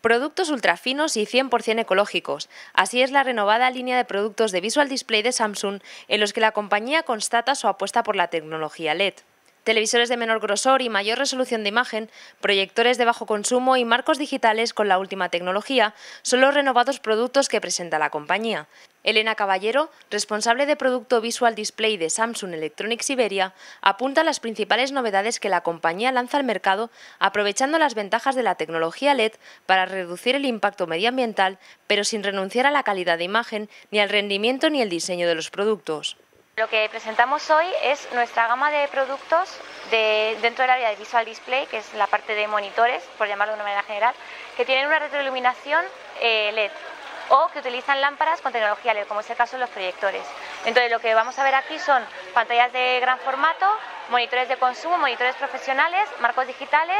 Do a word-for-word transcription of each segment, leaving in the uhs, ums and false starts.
Productos ultrafinos y cien por cien ecológicos. Así es la renovada línea de productos de Visual Display de Samsung, en los que la compañía constata su apuesta por la tecnología L E D. Televisores de menor grosor y mayor resolución de imagen, proyectores de bajo consumo y marcos digitales con la última tecnología son los renovados productos que presenta la compañía. Elena Caballero, responsable de Producto Visual Display de Samsung Electronics Iberia, apunta a las principales novedades que la compañía lanza al mercado, aprovechando las ventajas de la tecnología L E D para reducir el impacto medioambiental, pero sin renunciar a la calidad de imagen, ni al rendimiento ni el diseño de los productos. Lo que presentamos hoy es nuestra gama de productos de, dentro del área de Visual Display, que es la parte de monitores, por llamarlo de una manera general, que tienen una retroiluminación eh, L E D o que utilizan lámparas con tecnología L E D, como es el caso de los proyectores. Entonces, lo que vamos a ver aquí son pantallas de gran formato, monitores de consumo, monitores profesionales, marcos digitales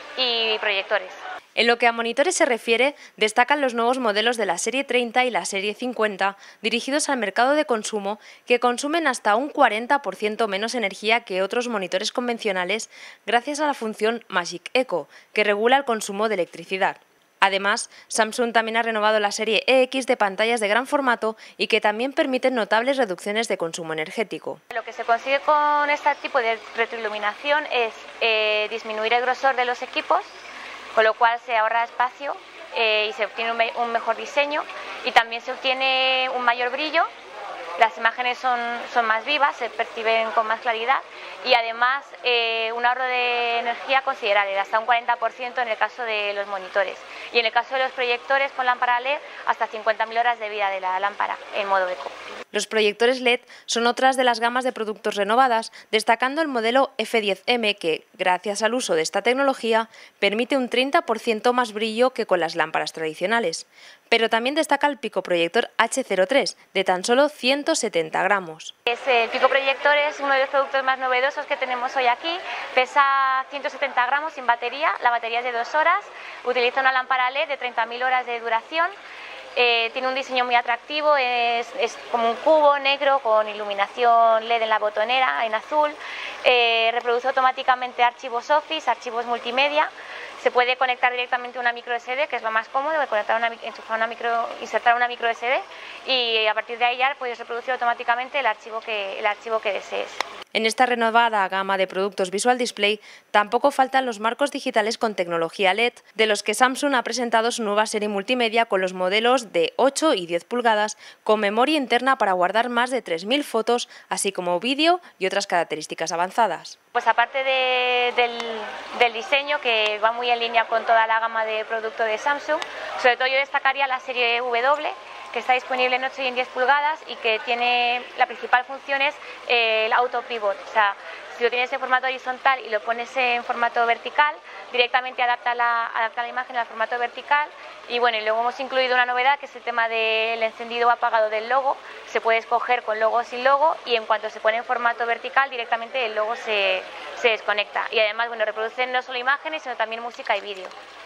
y proyectores. En lo que a monitores se refiere, destacan los nuevos modelos de la serie treinta y la serie cincuenta, dirigidos al mercado de consumo, que consumen hasta un cuarenta por ciento menos energía que otros monitores convencionales gracias a la función Magic Eco, que regula el consumo de electricidad. Además, Samsung también ha renovado la serie E X de pantallas de gran formato y que también permiten notables reducciones de consumo energético. Lo que se consigue con este tipo de retroiluminación es eh, disminuir el grosor de los equipos, con lo cual se ahorra espacio eh, y se obtiene un, me un mejor diseño, y también se obtiene un mayor brillo. Las imágenes son, son más vivas, se perciben con más claridad y además eh, un ahorro de energía considerable, hasta un cuarenta por ciento en el caso de los monitores, y en el caso de los proyectores con lámpara L E D hasta cincuenta mil horas de vida de la lámpara en modo eco. Los proyectores L E D son otras de las gamas de productos renovadas, destacando el modelo F diez M que, gracias al uso de esta tecnología, permite un treinta por ciento más brillo que con las lámparas tradicionales. Pero también destaca el picoproyector H cero tres, de tan solo ciento setenta gramos. Es, el picoproyector es uno de los productos más novedosos que tenemos hoy aquí. Pesa ciento setenta gramos sin batería, la batería es de dos horas, utiliza una lámpara L E D de treinta mil horas de duración. Eh, tiene un diseño muy atractivo, es, es como un cubo negro con iluminación L E D en la botonera, en azul. Eh, reproduce automáticamente archivos Office, archivos multimedia. Se puede conectar directamente a una micro S D, que es lo más cómodo, conectar una, enchufar una micro, insertar una micro S D y a partir de ahí ya puedes reproducir automáticamente el archivo que, el archivo que desees. En esta renovada gama de productos Visual Display tampoco faltan los marcos digitales con tecnología L E D, de los que Samsung ha presentado su nueva serie multimedia con los modelos de ocho y diez pulgadas, con memoria interna para guardar más de tres mil fotos, así como vídeo y otras características avanzadas. Pues aparte de, del, del diseño, que va muy en línea con toda la gama de productos de Samsung, sobre todo yo destacaría la serie W, que está disponible en ocho y en diez pulgadas y que tiene, la principal función es eh, el auto pivot, o sea, si lo tienes en formato horizontal y lo pones en formato vertical, directamente adapta la, adapta la imagen al formato vertical. Y bueno, y luego hemos incluido una novedad, que es el tema del encendido o apagado del logo. Se puede escoger con logo o sin logo, y en cuanto se pone en formato vertical, directamente el logo se, se desconecta. Y además, bueno, reproducen no solo imágenes, sino también música y vídeo.